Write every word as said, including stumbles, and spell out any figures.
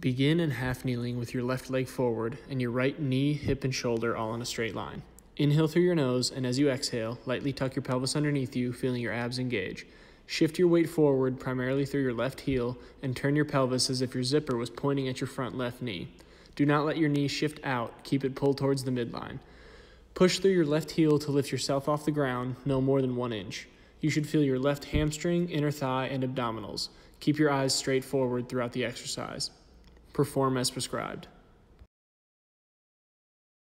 Begin in half kneeling with your left leg forward and your right knee, hip, and shoulder all in a straight line. Inhale through your nose, and as you exhale, lightly tuck your pelvis underneath you, feeling your abs engage. Shift your weight forward, primarily through your left heel, and turn your pelvis as if your zipper was pointing at your front left knee. Do not let your knee shift out, keep it pulled towards the midline. Push through your left heel to lift yourself off the ground, no more than one inch. You should feel your left hamstring, inner thigh, and abdominals. Keep your eyes straight forward throughout the exercise. Perform as prescribed.